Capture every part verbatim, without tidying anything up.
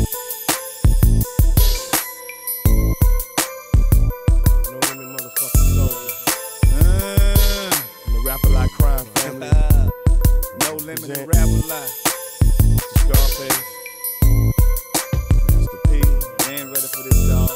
No limit motherfucking soldier. Uh, and the rapper like crime family. No limit and rapper like Scarface. Master P. They ain't ready for this, dog.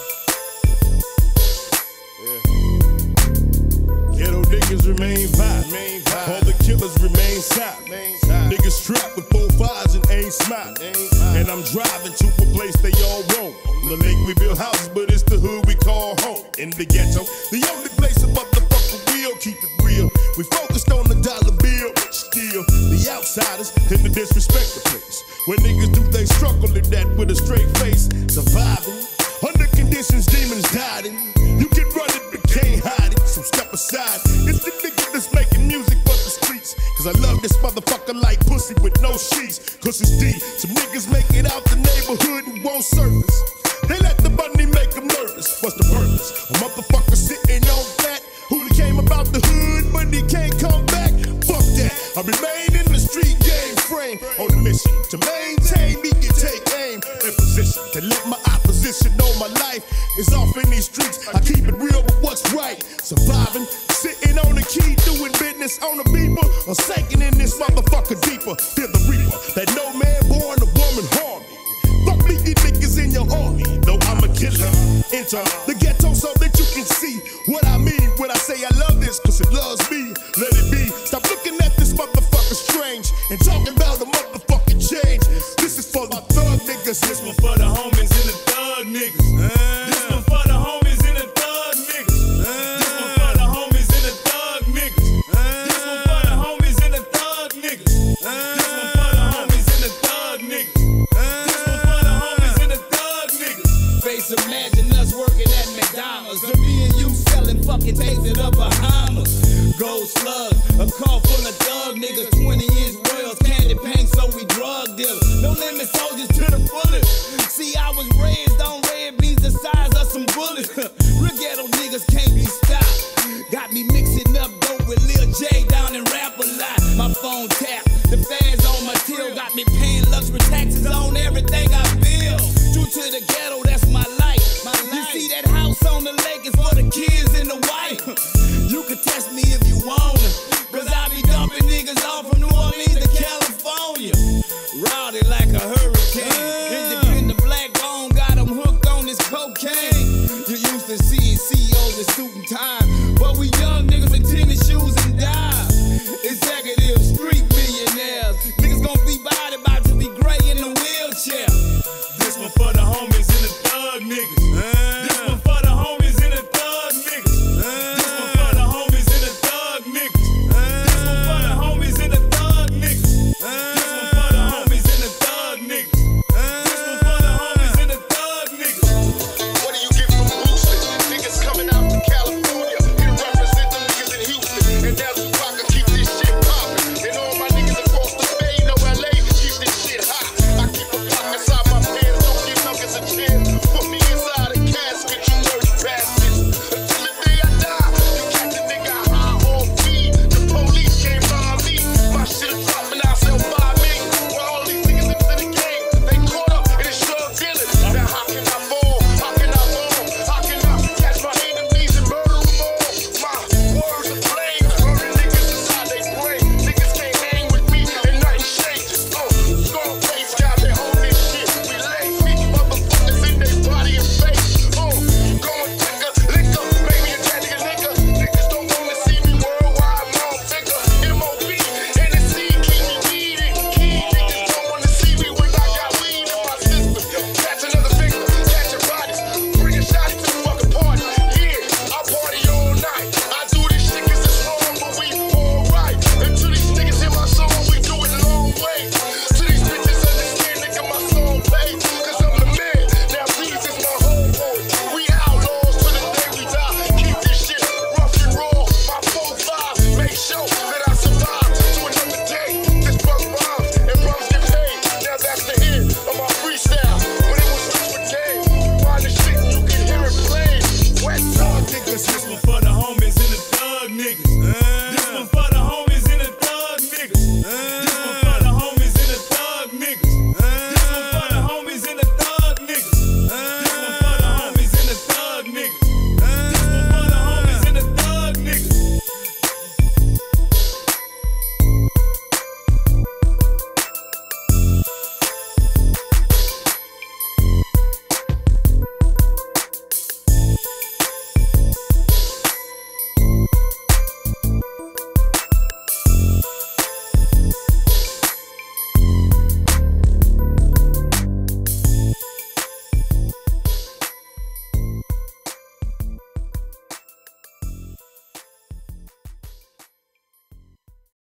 Yeah. Ghetto niggas remain violent. All the killers remain silent. Niggas trapped with four fives and ain't smiling. And I'm driving to a place they all roam. On the lake we build houses, but it's the hood we call home. In the ghetto, the only place above the fucking wheel. Keep it real. We focused on the dollar bill, but still the outsiders tend to disrespect the place. When niggas do they struggle in that with a straight face. Surviving under conditions demons died in. You can run it but can't hide it, so step aside. It's the nigga that's making music for the streets. Cause I love this motherfucker like pussy with no sheets. Cause it's D. Some niggas make it out the neighborhood and won't surface. They let the money make them nervous. What's the purpose? A motherfucker sitting on flat who came about the hood but he can't come back. Fuck that. I remain in the street game frame on a mission to maintain me and take aim and position to let my opposition know my life is off in these streets. I keep it real with what's right. Surviving, sitting on the key, doing business on the beeper, or sinking in this motherfucker deeper. Fear the reaper, that no man born a woman harm me. Fuck me, you niggas in your army, though I'm a killer. Enter the ghetto so that you can see what I mean when I say I love this, cause it loves me. Let it be. Stop looking at this motherfucker strange and talking about a motherfucking change. This is for the thug niggas. This one for the homies and the thug niggas. This one for the homies and the thug niggas. This one for the homies and the thug niggas. This one for the homies and the thug niggas. This one for the homies and the thug niggas. This one for the homies and the thug niggas. Face, imagine us working at McDonald's, or me and you selling fucking things in the Bahamas. Gold slug, a car full of thug niggas, twenty inch royals, candy paint, so we drug dealers. No limit soldiers to the fullest.